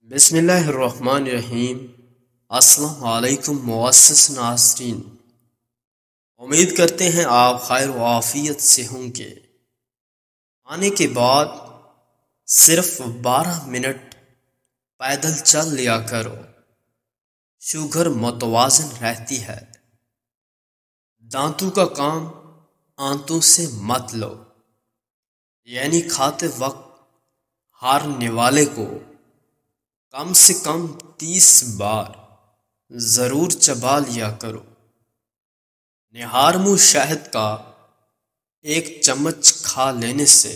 बिस्मिल्लाहिर्रहमानिर्रहीम। अस्सलाम वालेकुम मुअस्सिस नाज़रीन। उम्मीद करते हैं आप खैर व आफियत से होंगे। आने के बाद सिर्फ 12 मिनट पैदल चल लिया करो। शुगर मुतवाज़िन रहती है। दांतों का काम आंतों से मत लो, यानी खाते वक्त हारने वाले को कम से कम 30 बार जरूर चबा लिया करो। निहार मुंह शहद का 1 चम्मच खा लेने से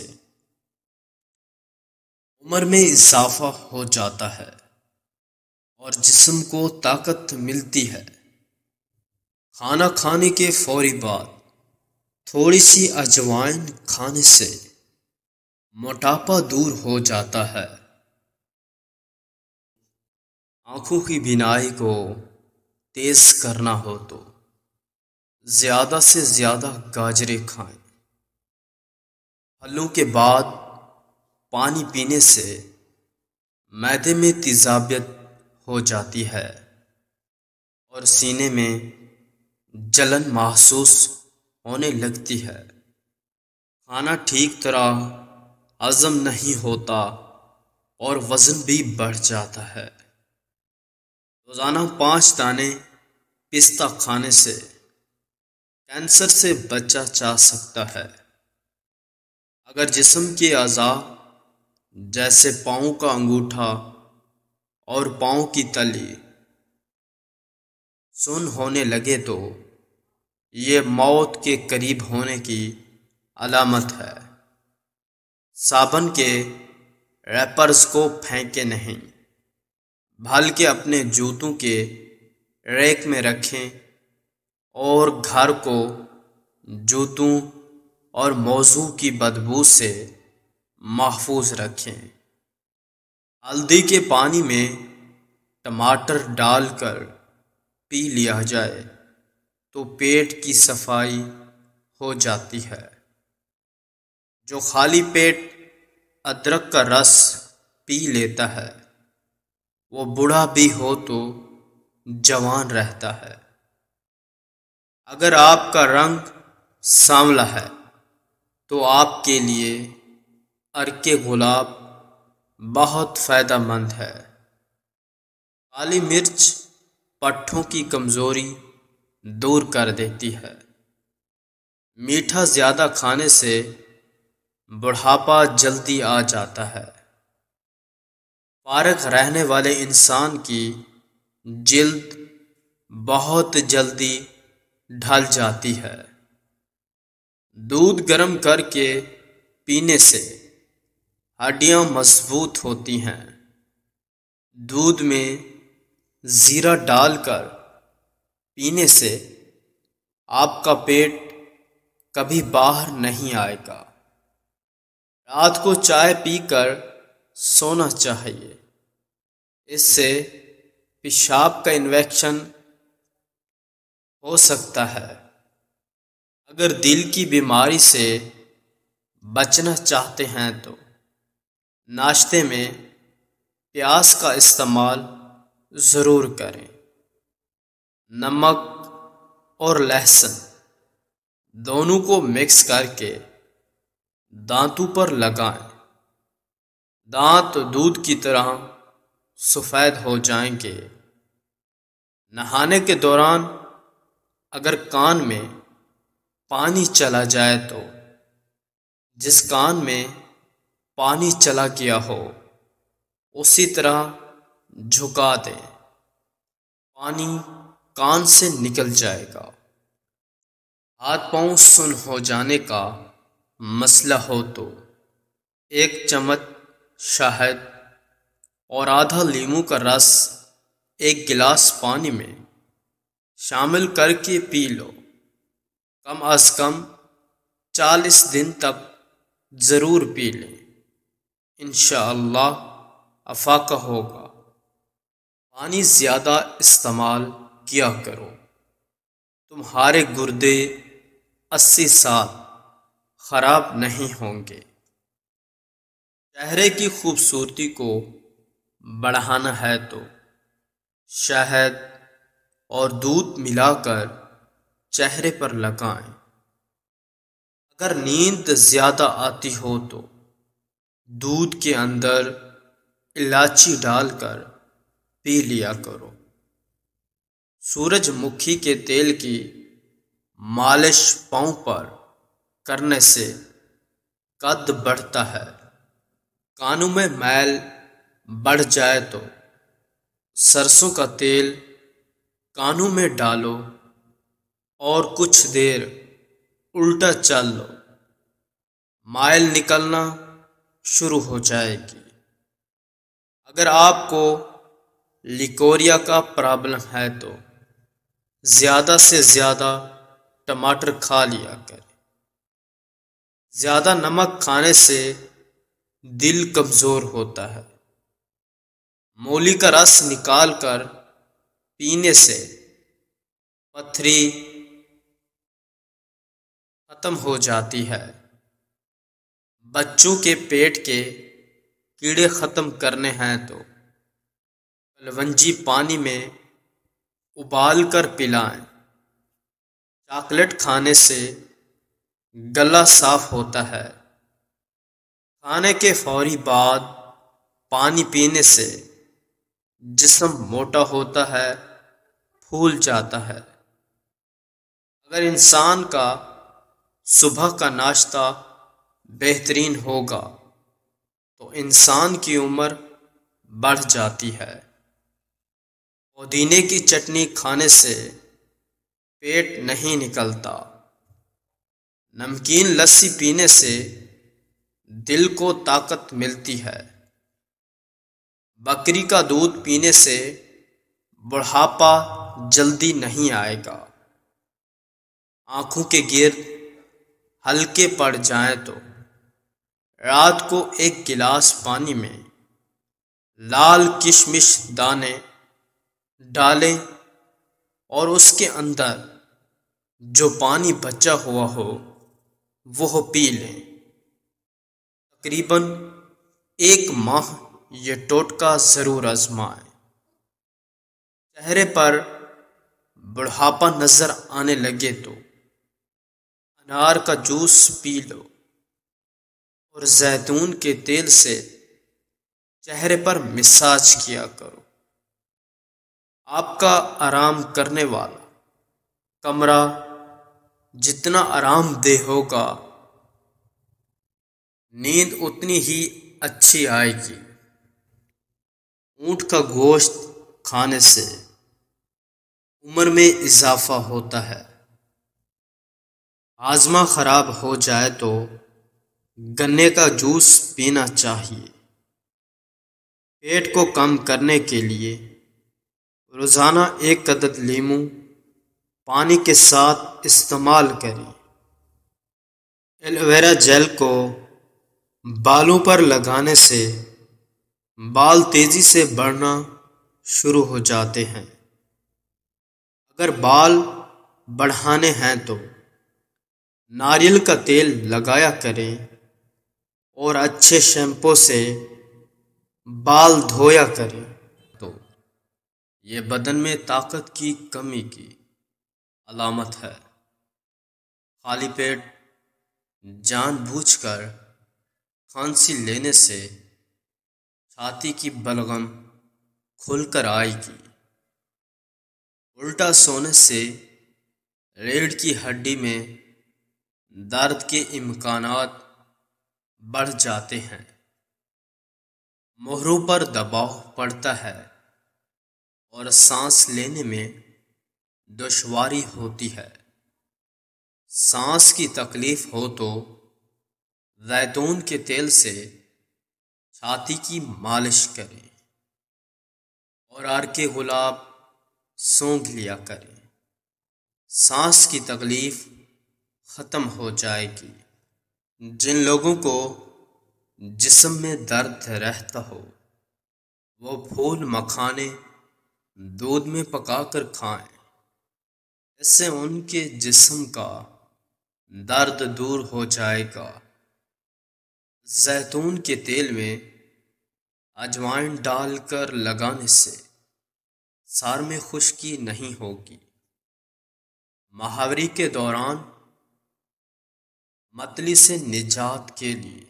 उम्र में इजाफा हो जाता है और जिस्म को ताकत मिलती है। खाना खाने के फौरी बाद थोड़ी सी अजवाइन खाने से मोटापा दूर हो जाता है। आंखों की बीनाई को तेज करना हो तो ज्यादा से ज्यादा गाजरें खाएं। फलों के बाद पानी पीने से मैदे में तेजाबियत हो जाती है और सीने में जलन महसूस होने लगती है। खाना ठीक तरह हजम नहीं होता और वजन भी बढ़ जाता है। रोजाना 5 दाने पिस्ता खाने से कैंसर से बचा जा सकता है। अगर जिस्म के अज़ा जैसे पाँव का अंगूठा और पाँव की तली सुन्न होने लगे तो ये मौत के करीब होने की अलामत है। साबुन के रैपर्स को फेंके नहीं, बल्कि अपने जूतों के रैक में रखें और घर को जूतों और मौजू की बदबू से महफूज रखें। हल्दी के पानी में टमाटर डालकर पी लिया जाए तो पेट की सफाई हो जाती है। जो खाली पेट अदरक का रस पी लेता है वो बूढ़ा भी हो तो जवान रहता है। अगर आपका रंग सांवला है तो आपके लिए अर्के गुलाब बहुत फायदेमंद है। काली मिर्च पट्ठों की कमजोरी दूर कर देती है। मीठा ज्यादा खाने से बुढ़ापा जल्दी आ जाता है। फारग रहने वाले इंसान की जिल्द बहुत जल्दी ढल जाती है। दूध गर्म करके पीने से हड्डियां मजबूत होती हैं। दूध में जीरा डालकर पीने से आपका पेट कभी बाहर नहीं आएगा। रात को चाय पीकर सोना चाहिए, इससे पेशाब का इन्फेक्शन हो सकता है। अगर दिल की बीमारी से बचना चाहते हैं तो नाश्ते में प्याज का इस्तेमाल ज़रूर करें। नमक और लहसुन दोनों को मिक्स करके दांतों पर लगाएं। दांत दूध की तरह सफ़ेद हो जाएंगे। नहाने के दौरान अगर कान में पानी चला जाए तो जिस कान में पानी चला गया हो उसी तरह झुका दें, पानी कान से निकल जाएगा। हाथ पांव सुन्न हो जाने का मसला हो तो 1 चम्मच शहद और आधा लीमू का रस 1 गिलास पानी में शामिल करके पी लो। कम अज कम 40 दिन तक जरूर पी लें, इंशाअल्लाह अफाका होगा। पानी ज्यादा इस्तेमाल किया करो, तुम्हारे गुर्दे 80 साल खराब नहीं होंगे। चेहरे की खूबसूरती को बढ़ाना है तो शहद और दूध मिलाकर चेहरे पर लगाएं। अगर नींद ज्यादा आती हो तो दूध के अंदर इलायची डालकर पी लिया करो। सूरजमुखी के तेल की मालिश पांव पर करने से कद बढ़ता है। कानों में मैल बढ़ जाए तो सरसों का तेल कानों में डालो और कुछ देर उल्टा चल लो, मैल निकलना शुरू हो जाएगी। अगर आपको लिकोरिया का प्रॉब्लम है तो ज्यादा से ज्यादा टमाटर खा लिया करें। ज्यादा नमक खाने से दिल कमजोर होता है। मूली का रस निकालकर पीने से पथरी खत्म हो जाती है। बच्चों के पेट के कीड़े खत्म करने हैं तो कलवंजी पानी में उबाल कर पिलाएं। चॉकलेट खाने से गला साफ होता है। खाने के फौरी बाद पानी पीने से जिस्म मोटा होता है, फूल जाता है। अगर इंसान का सुबह का नाश्ता बेहतरीन होगा तो इंसान की उम्र बढ़ जाती है। पुदीने की चटनी खाने से पेट नहीं निकलता। नमकीन लस्सी पीने से दिल को ताकत मिलती है। बकरी का दूध पीने से बुढ़ापा जल्दी नहीं आएगा। आंखों के गिर्द हल्के पड़ जाएं तो रात को एक गिलास पानी में लाल किशमिश दाने डालें और उसके अंदर जो पानी बचा हुआ हो वो पी लें। तकरीबन 1 माह ये टोटका जरूर आजमाएं। चेहरे पर बुढ़ापा नजर आने लगे तो अनार का जूस पी लो और जैतून के तेल से चेहरे पर मसाज किया करो। आपका आराम करने वाला कमरा जितना आरामदेह होगा, नींद उतनी ही अच्छी आएगी। ऊंट का गोश्त खाने से उम्र में इजाफा होता है। आजमा खराब हो जाए तो गन्ने का जूस पीना चाहिए। पेट को कम करने के लिए रोजाना 1 अदद लीमू पानी के साथ इस्तेमाल करें। एलोवेरा जेल को बालों पर लगाने से बाल तेजी से बढ़ना शुरू हो जाते हैं। अगर बाल बढ़ाने हैं तो नारियल का तेल लगाया करें और अच्छे शैम्पू से बाल धोया करें तो ये बदन में ताकत की कमी की अलामत है। खाली पेट जानबूझकर खांसी लेने से छाती की बलगम खुलकर आएगी। उल्टा सोने से रीढ़ की हड्डी में दर्द के इम्कानात बढ़ जाते हैं। मोहरों पर दबाव पड़ता है और सांस लेने में दुश्वारी होती है। सांस की तकलीफ हो तो जैतून के तेल से छाती की मालिश करें और अर्के गुलाब सूंघ लिया करें। सांस की तकलीफ खत्म हो जाएगी। जिन लोगों को जिस्म में दर्द रहता हो वो फूल मखाने दूध में पकाकर खाएं। इससे उनके जिस्म का दर्द दूर हो जाएगा। जैतून के तेल में अजवाइन डालकर लगाने से सार में खुश्की नहीं होगी। महावरी के दौरान मतली से निजात के लिए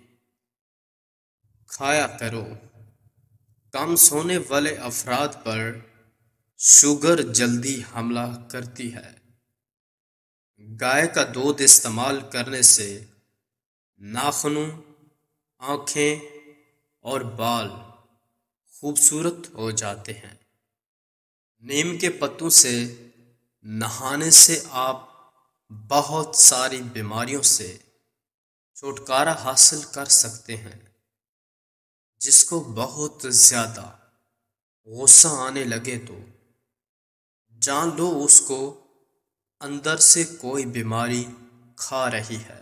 खाया करो। कम सोने वाले अफराद पर शुगर जल्दी हमला करती है। गाय का दूध इस्तेमाल करने से नाखूनों, आँखें और बाल खूबसूरत हो जाते हैं। नीम के पत्तों से नहाने से आप बहुत सारी बीमारियों से छुटकारा हासिल कर सकते हैं। जिसको बहुत ज़्यादा गुस्सा आने लगे तो जान लो उसको अंदर से कोई बीमारी खा रही है।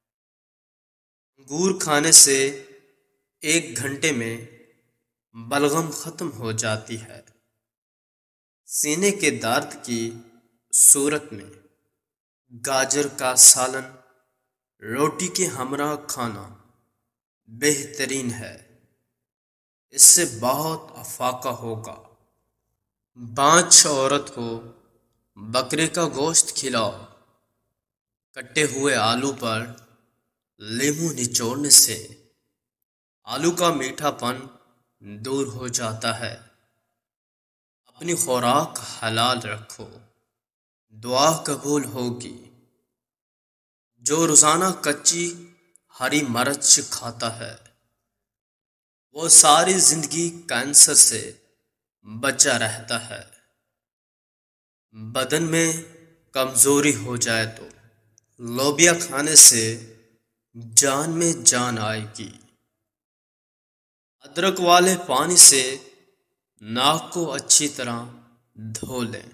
अंगूर खाने से 1 घंटे में बलगम खत्म हो जाती है। सीने के दर्द की सूरत में गाजर का सालन रोटी के हमरा खाना बेहतरीन है। इससे बहुत अफाका होगा। बांझ औरत को बकरे का गोश्त खिलाओ। कटे हुए आलू पर नींबू निचोड़ने से आलू का मीठापन दूर हो जाता है। अपनी खुराक हलाल रखो, दुआ कबूल होगी। जो रोजाना कच्ची हरी मिर्च खाता है वो सारी जिंदगी कैंसर से बचा रहता है। बदन में कमजोरी हो जाए तो लोबिया खाने से जान में जान आएगी। अदरक वाले पानी से नाक को अच्छी तरह धो लें।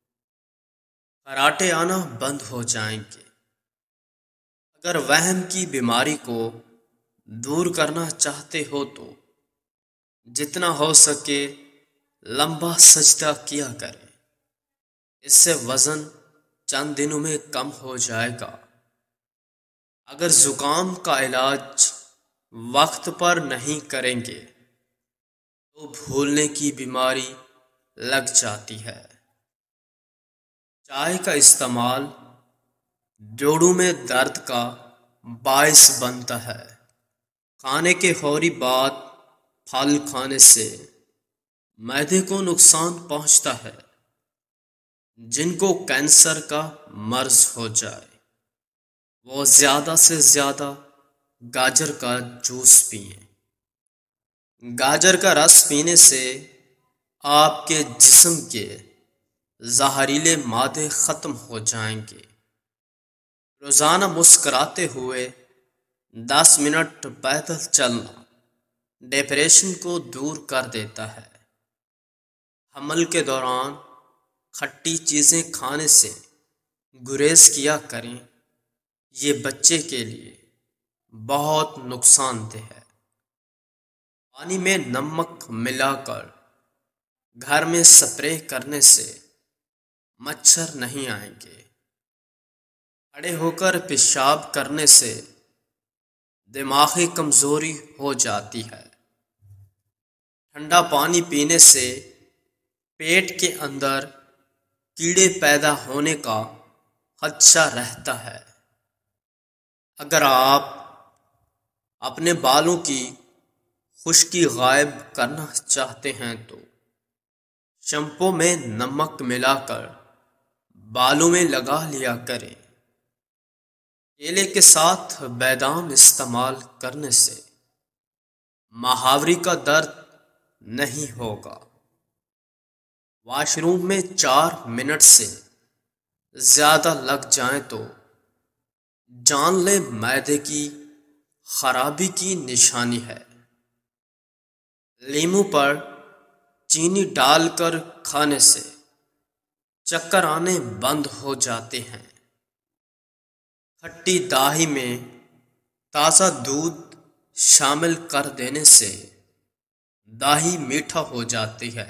कराटे आना बंद हो जाएंगे। अगर वहम की बीमारी को दूर करना चाहते हो तो जितना हो सके लंबा सजदा किया करें। इससे वजन चंद दिनों में कम हो जाएगा। अगर जुकाम का इलाज वक्त पर नहीं करेंगे तो भूलने की बीमारी लग जाती है। चाय का इस्तेमाल जोड़ों में दर्द का बायस बनता है। खाने के फौरी बाद फल खाने से मैदे को नुकसान पहुंचता है। जिनको कैंसर का मर्ज हो जाए वो ज्यादा से ज्यादा गाजर का जूस पिएं। गाजर का रस पीने से आपके जिस्म के जहरीले मादे खत्म हो जाएंगे। रोजाना मुस्कुराते हुए 10 मिनट पैदल चलना डिप्रेशन को दूर कर देता है। हमल के दौरान खट्टी चीजें खाने से गुरेज किया करें। ये बच्चे के लिए बहुत नुकसानदेह है। पानी में नमक मिलाकर घर में स्प्रे करने से मच्छर नहीं आएंगे। खड़े होकर पेशाब करने से दिमागी कमजोरी हो जाती है। ठंडा पानी पीने से पेट के अंदर कीड़े पैदा होने का खदशा रहता है। अगर आप अपने बालों की खुश्की गायब करना चाहते हैं तो शैम्पू में नमक मिलाकर बालों में लगा लिया करें। केले के साथ बादाम इस्तेमाल करने से महावरी का दर्द नहीं होगा। वॉशरूम में 4 मिनट से ज्यादा लग जाए तो जान ले मैदे की खराबी की निशानी है। नींबू पर चीनी डालकर खाने से चक्कर आने बंद हो जाते हैं। खट्टी दाही में ताज़ा दूध शामिल कर देने से दाही मीठा हो जाती है।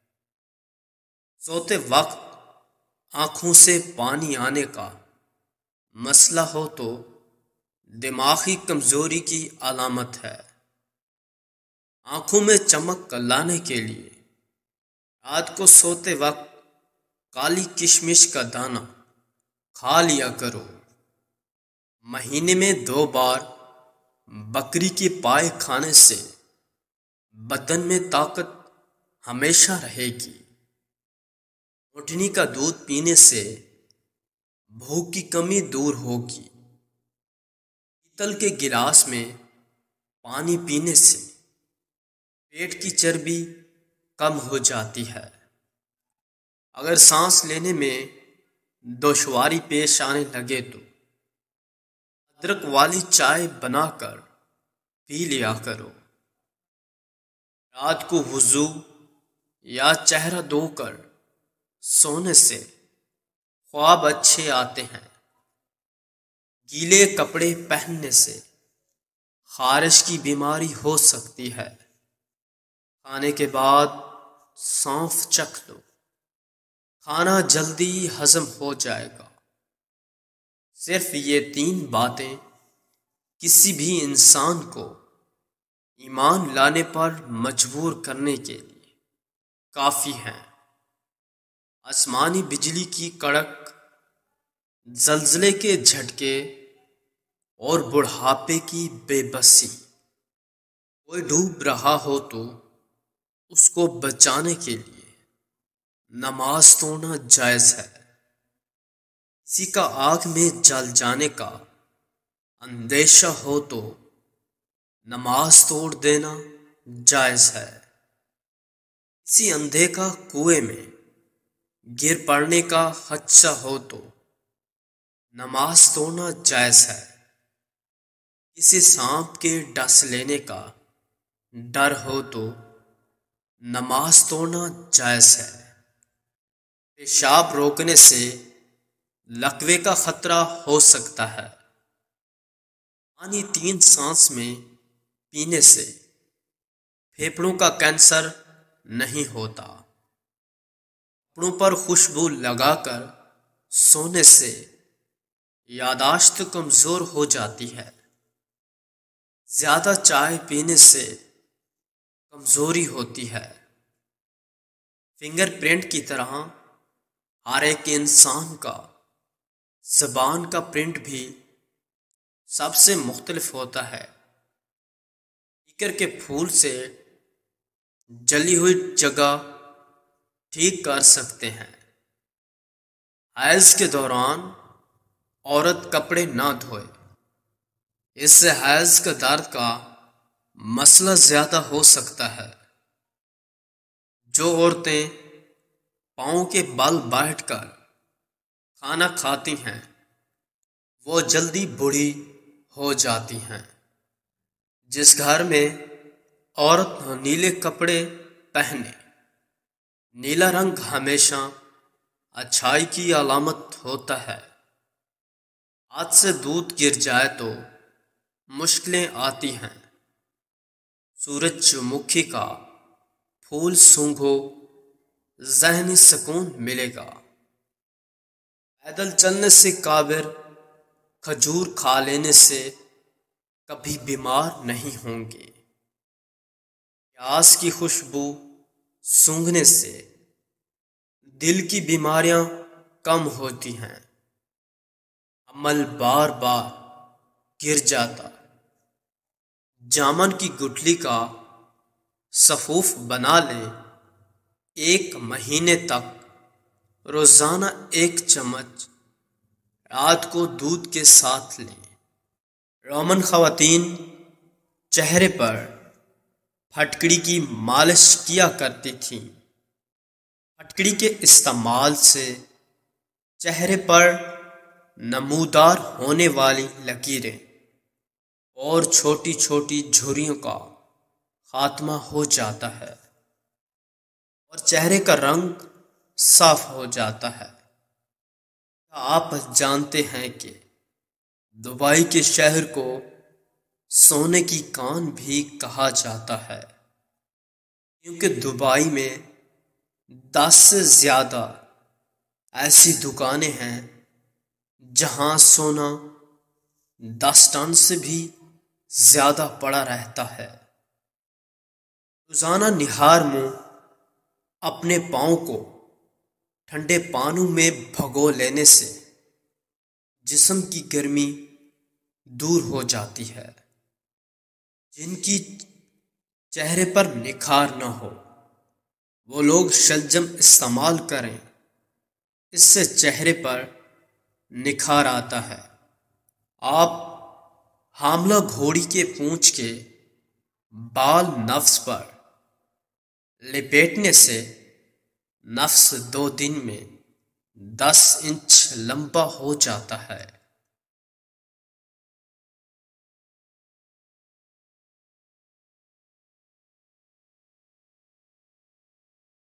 सोते वक्त आंखों से पानी आने का मसला हो तो दिमागी कमजोरी की अलामत है। आंखों में चमक लाने के लिए रात को सोते वक्त काली किशमिश का दाना खा लिया करो। महीने में 2 बार बकरी के पाए खाने से बदन में ताकत हमेशा रहेगी। ऊँटनी का दूध पीने से भूख की कमी दूर होगी। पीतल के गिलास में पानी पीने से पेट की चर्बी कम हो जाती है। अगर सांस लेने में दुश्वारी पेश आने लगे तो अदरक वाली चाय बनाकर पी लिया करो। रात को वुजू या चेहरा धोकर सोने से ख्वाब अच्छे आते हैं। गीले कपड़े पहनने से खारिश की बीमारी हो सकती है। खाने के बाद सौंफ चख लो, खाना जल्दी हजम हो जाएगा। सिर्फ ये 3 बातें किसी भी इंसान को ईमान लाने पर मजबूर करने के लिए काफी हैं। आसमानी बिजली की कड़क, जल्जले के झटके और बुढ़ापे की बेबसी। कोई डूब रहा हो तो उसको बचाने के लिए नमाज तोड़ना जायज है। किसी का आग में जल जाने का अंदेशा हो तो नमाज तोड़ देना जायज है। किसी अंधे का कुएं में गिर पड़ने का खदशा हो तो नमाज तोड़ना जायज है। किसी सांप के डस लेने का डर हो तो नमाज तोड़ना जायज है। पेशाब रोकने से लकवे का खतरा हो सकता है। पानी 3 सांस में पीने से फेफड़ों का कैंसर नहीं होता। कपड़ों पर खुशबू लगाकर सोने से यादाश्त कमजोर हो जाती है। ज्यादा चाय पीने से कमजोरी होती है। फिंगरप्रिंट की तरह हर एक इंसान का ज़बान का प्रिंट भी सबसे मुख्तलिफ होता है। टीकर के फूल से जली हुई जगह ठीक कर सकते हैं। हैज़ के दौरान औरत कपड़े ना धोए, इससे हैज़ के दर्द का मसला ज्यादा हो सकता है। जो औरतें पाँव के बल बैठकर खाना खाती हैं वो जल्दी बूढ़ी हो जाती हैं। जिस घर में औरत नीले कपड़े पहने, नीला रंग हमेशा अच्छाई की अलामत होता है। हाथ से दूध गिर जाए तो मुश्किलें आती हैं। सूरजमुखी का फूल सूंघो, ज़हनी सुकून मिलेगा। पैदल चलने से काबिर खजूर खा लेने से कभी बीमार नहीं होंगे। प्याज की खुशबू सूंघने से दिल की बीमारियां कम होती हैं। अमल बार बार गिर जाता, जामन की गुठली का सफूफ बना ले। 1 महीने तक रोजाना 1 चम्मच रात को दूध के साथ लें। रोमन खवातीन चेहरे पर फटकड़ी की मालिश किया करती थीं। फटकड़ी के इस्तेमाल से चेहरे पर नमूदार होने वाली लकीरें और छोटी छोटी झुर्रियों का खात्मा हो जाता है और चेहरे का रंग साफ हो जाता है। आप जानते हैं कि दुबई के शहर को सोने की कान भी कहा जाता है, क्योंकि दुबई में 10 से ज्यादा ऐसी दुकानें हैं जहां सोना 10 टन से भी ज्यादा पड़ा रहता है। रोजाना निहार मुंह अपने पाँव को ठंडे पानी में भगो लेने से जिस्म की गर्मी दूर हो जाती है। जिनकी चेहरे पर निखार न हो वो लोग शलजम इस्तेमाल करें, इससे चेहरे पर निखार आता है। आप हामला घोड़ी के पूंछ के बाल नफ्स पर लपेटने से नफ्स 2 दिन में 10 इंच लंबा हो जाता है।